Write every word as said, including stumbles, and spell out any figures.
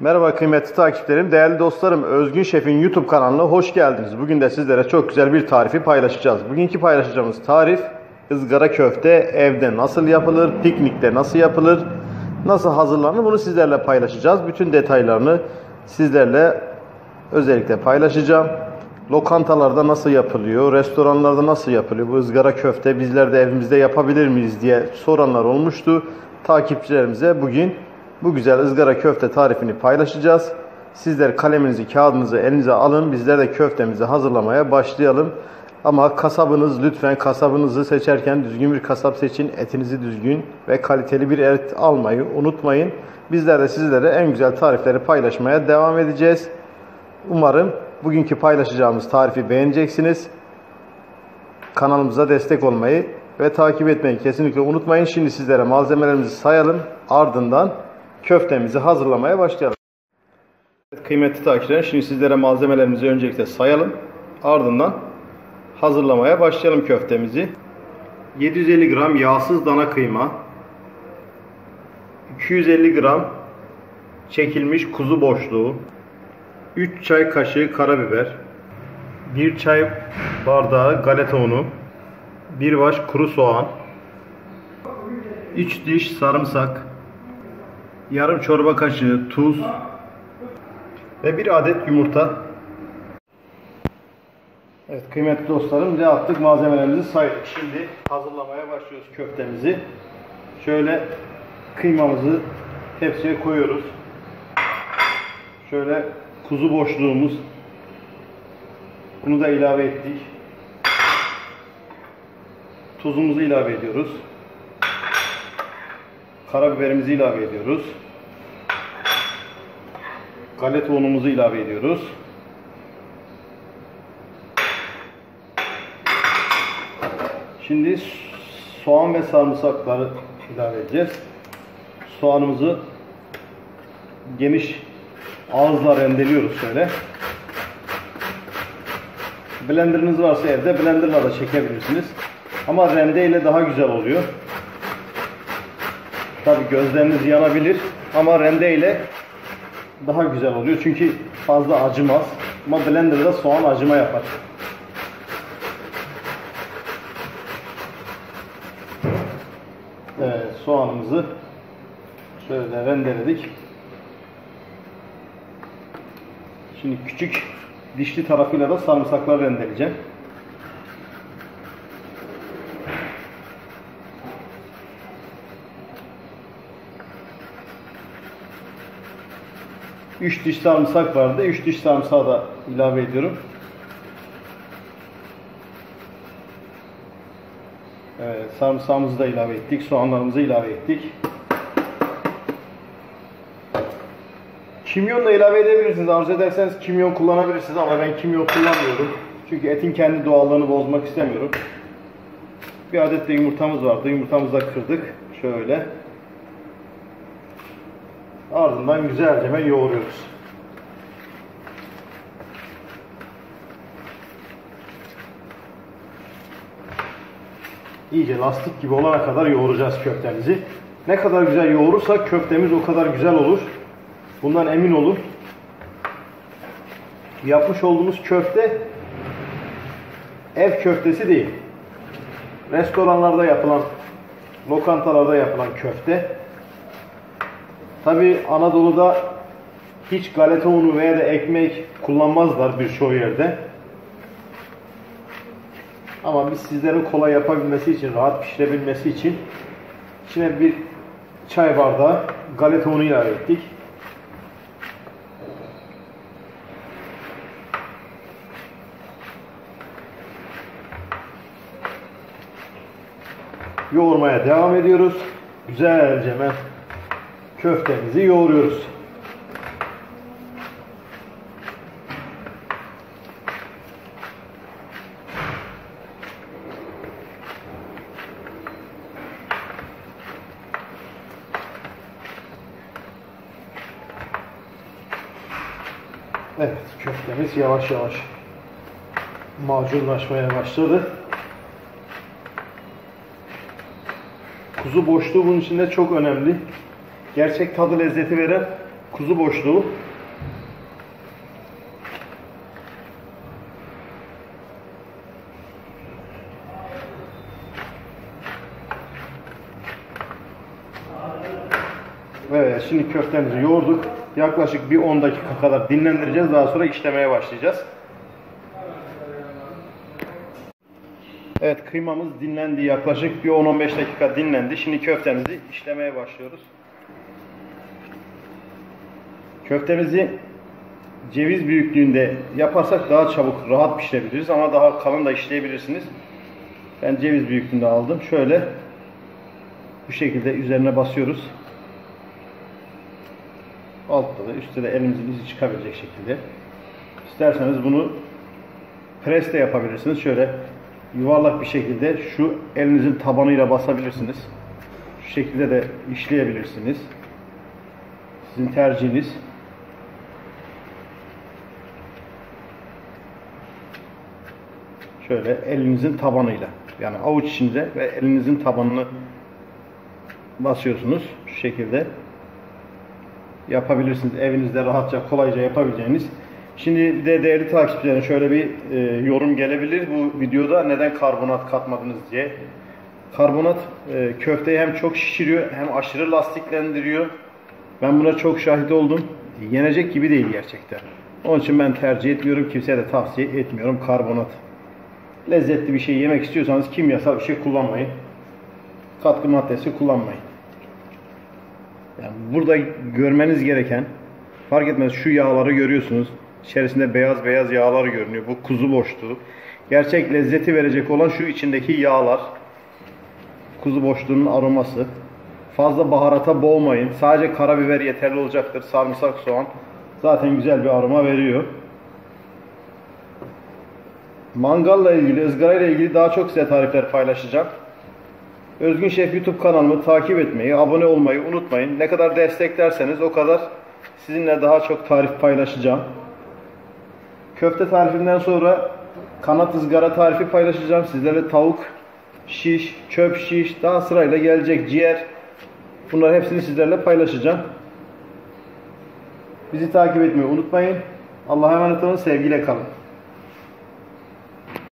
Merhaba kıymetli takipçilerim, değerli dostlarım. Özgün Şef'in YouTube kanalına hoş geldiniz. Bugün de sizlere çok güzel bir tarifi paylaşacağız. Bugünkü paylaşacağımız tarif ızgara köfte evde nasıl yapılır, piknikte nasıl yapılır, nasıl hazırlanır bunu sizlerle paylaşacağız. Bütün detaylarını sizlerle özellikle paylaşacağım. Lokantalarda nasıl yapılıyor, restoranlarda nasıl yapılıyor bu ızgara köfte, bizler de evimizde yapabilir miyiz diye soranlar olmuştu. Takipçilerimize bugün bu güzel ızgara köfte tarifini paylaşacağız. Sizler kaleminizi, kağıdınızı elinize alın. Bizler de köftemizi hazırlamaya başlayalım. Ama kasabınız, lütfen kasabınızı seçerken düzgün bir kasap seçin. Etinizi düzgün ve kaliteli bir et almayı unutmayın. Bizler de sizlere en güzel tarifleri paylaşmaya devam edeceğiz. Umarım bugünkü paylaşacağımız tarifi beğeneceksiniz. Kanalımıza destek olmayı ve takip etmeyi kesinlikle unutmayın. Şimdi sizlere malzemelerimizi sayalım. Ardından köftemizi hazırlamaya başlayalım. Evet, kıymetli takipçiler, şimdi sizlere malzemelerimizi öncelikle sayalım. Ardından hazırlamaya başlayalım köftemizi. yedi yüz elli gram yağsız dana kıyma, iki yüz elli gram çekilmiş kuzu boşluğu, üç çay kaşığı karabiber, bir çay bardağı galeta unu, bir baş kuru soğan, üç diş sarımsak, yarım çorba kaşığı tuz ve bir adet yumurta. Evet kıymetli dostlarım, ne yaptık? Malzemelerimizi saydık. Şimdi hazırlamaya başlıyoruz köftemizi. Şöyle kıymamızı tepsiye koyuyoruz. Şöyle kuzu boşluğumuz. Bunu da ilave ettik. Tuzumuzu ilave ediyoruz. Karabiberimizi ilave ediyoruz. Galeta unumuzu ilave ediyoruz. Şimdi soğan ve sarımsakları ilave edeceğiz. Soğanımızı geniş ağızla rendeliyoruz şöyle. Blenderınız varsa evde blenderla da çekebilirsiniz. Ama rende ile daha güzel oluyor. Tabii gözleriniz yanabilir ama rende ile daha güzel oluyor. Çünkü fazla acımaz. Ama blenderda soğan acıma yapar. Evet, soğanımızı şöyle rendeledik. Şimdi küçük dişli tarafıyla da sarımsakları rendeleyeceğim. üç diş sarımsak vardı. üç diş sarımsağı da ilave ediyorum. Evet, sarımsağımızı da ilave ettik. Soğanlarımızı ilave ettik. Kimyon da ilave edebilirsiniz. Arzu ederseniz kimyon kullanabilirsiniz ama ben kimyon kullanmıyorum. Çünkü etin kendi doğallığını bozmak istemiyorum. Bir adet de yumurtamız vardı. Yumurtamızı da kırdık. Şöyle. Ardından güzelce yoğuruyoruz. İyice lastik gibi olana kadar yoğuracağız köftemizi. Ne kadar güzel yoğurursak köftemiz o kadar güzel olur. Bundan emin olun. Yapmış olduğumuz köfte ev köftesi değil. Restoranlarda yapılan, lokantalarda yapılan köfte. Tabi Anadolu'da hiç galeta unu veya da ekmek kullanmazlar birçoğu yerde. Ama biz sizlerin kolay yapabilmesi için, rahat pişirebilmesi için içine bir çay bardağı galeta unu ilave ettik. Yoğurmaya devam ediyoruz. Güzelce köftemizi yoğuruyoruz. Evet, köftemiz yavaş yavaş macunlaşmaya başladı. Kuzu boşluğu bunun içinde çok önemli. Gerçek tadı lezzeti veren kuzu boşluğu. Evet, şimdi köftemizi yoğurduk. Yaklaşık bir on dakika kadar dinlendireceğiz. Daha sonra işlemeye başlayacağız. Evet, kıymamız dinlendi. Yaklaşık bir on on beş dakika dinlendi. Şimdi köftemizi işlemeye başlıyoruz. Köftemizi ceviz büyüklüğünde yaparsak daha çabuk, rahat pişirebiliriz ama daha kalın da işleyebilirsiniz. Ben ceviz büyüklüğünde aldım. Şöyle bu şekilde üzerine basıyoruz. Altta da üstte de elimizin izi çıkabilecek şekilde. İsterseniz bunu pres de yapabilirsiniz. Şöyle yuvarlak bir şekilde şu elinizin tabanıyla basabilirsiniz. Şu şekilde de işleyebilirsiniz. Sizin tercihiniz. Şöyle elinizin tabanıyla, yani avuç içinde ve elinizin tabanını basıyorsunuz. Şu şekilde yapabilirsiniz. Evinizde rahatça, kolayca yapabileceğiniz. Şimdi bir de değerli takipçilerim, şöyle bir e, yorum gelebilir bu videoda, neden karbonat katmadınız diye. Karbonat e, köfteyi hem çok şişiriyor hem aşırı lastiklendiriyor. Ben buna çok şahit oldum. Yenecek gibi değil gerçekten. Onun için ben tercih etmiyorum. Kimseye de tavsiye etmiyorum karbonat. Lezzetli bir şey yemek istiyorsanız kimyasal bir şey kullanmayın. Katkı maddesi kullanmayın. Yani burada görmeniz gereken, fark etmez, şu yağları görüyorsunuz. İçerisinde beyaz beyaz yağlar görünüyor. Bu kuzu boşluğu. Gerçek lezzeti verecek olan şu içindeki yağlar. Kuzu boşluğunun aroması. Fazla baharata boğmayın. Sadece karabiber yeterli olacaktır. Sarımsak, soğan zaten güzel bir aroma veriyor. Mangalla ilgili, ızgara ile ilgili daha çok size tarifler paylaşacağım. Özgün Şef YouTube kanalımı takip etmeyi, abone olmayı unutmayın. Ne kadar desteklerseniz o kadar sizinle daha çok tarif paylaşacağım. Köfte tarifinden sonra kanat ızgara tarifi paylaşacağım. Sizlere tavuk şiş, çöp şiş, daha sırayla gelecek ciğer. Bunların hepsini sizlerle paylaşacağım. Bizi takip etmeyi unutmayın. Allah'a emanet olun, sevgiyle kalın.